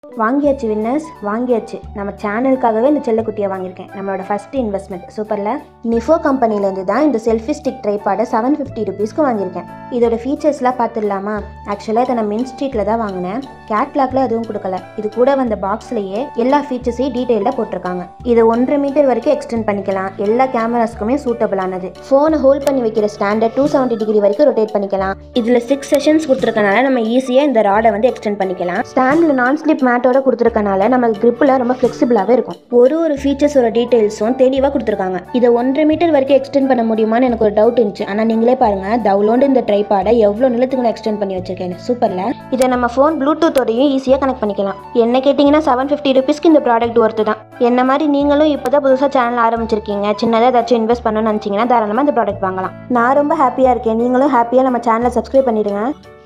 வாங்கியாச்சு வின்னர்ஸ், வாங்கியாச்சு. நம்ம சேனலுக்காகவே இந்த செல்லக்குட்டியை வாங்கியிருக்கேன். நம்மளோட ஃபஸ்ட் இன்வெஸ்ட்மெண்ட் சூப்பரில். நிஃபோ கம்பெனிலேருந்து தான் இந்த செல்ஃபி ஸ்டிக் ட்ரைபாடை 750 ருபீஸ்க்கு வாங்கியிருக்கேன். இதோட ஃபீச்சர்ஸ்லாம் பார்த்துடலாமா? ஆக்சுவலாக இதை நான் மின் ஸ்ட்ரீட்டில் தான் வாங்கினேன். கேட்லாக்ல எதுவும் கொடுக்கல. இது கூட வந்த பாக்ஸ்லேயே எல்லா ஃபீச்சர்ஸையும் டீட்டெயில்டாக போட்டிருக்காங்க. இதை 1.5 மீட்டர் வரைக்கும் எக்ஸ்டெண்ட் பண்ணிக்கலாம். எல்லா கேமராஸ்க்குமே சூட்டபிளானது. ஃபோனை ஹோல்ட் பண்ணி வைக்கிற ஸ்டாண்டர்ட் 270 டிகிரி வரைக்கும் ரொட்டேட் பண்ணிக்கலாம். இதில் 6 செஷன்ஸ் கொடுத்துருக்கனால நம்ம ஈஸியாக இந்த ராடை வந்து எக்ஸ்டெண்ட் பண்ணிக்கலாம். ஸ்டாண்டில் நான் ஸ்லிப் மேட்டோட கொடுத்துருக்கனால நமக்கு கிரிப்பில் ரொம்ப ஃப்ளெக்சிபிளாகவே இருக்கும். ஒரு ஃபீச்சர்ஸோட டீட்டெயில்ஸும் தெளிவாக கொடுத்துருக்காங்க. இதை 1.5 மீட்டர் வரைக்கும் எக்ஸ்டெண்ட் பண்ண முடியுமான்னு எனக்கு ஒரு டவுட் இருந்துச்சு. ஆனால் நீங்களே பாருங்கள், தவுலோண்டு இந்த ட்ரைபாடை எவ்வளோ நிலத்துக்கு நான் எக்ஸ்டெண்ட் பண்ணி வச்சிருக்கேன். சூப்பரில். இதை நம்ம ஃபோன் ப்ளூடூத்தோடையும் ஈஸியாக கனெக்ட் பண்ணிக்கலாம். என்ன கேட்டிங்கன்னா 750 ருபீஸ்க்கு இந்த ப்ராடக்ட் ஒர்த்து தான். என்ன மாதிரி நீங்களும் இப்போ தான் புதுசாக சேனல் ஆரம்பிச்சிருக்கீங்க, சின்னதாக ஏதாச்சும் இன்வெஸ்ட் பண்ணணும்னு நினச்சிங்கன்னா தாராளமாக இந்த ப்ராடக்ட் வாங்கலாம். நான் ரொம்ப ஹாப்பியாக இருக்கேன். நீங்களும் ஹாப்பியாக நம்ம சேனலை சப்ஸ்கிரைப் பண்ணிடுங்க.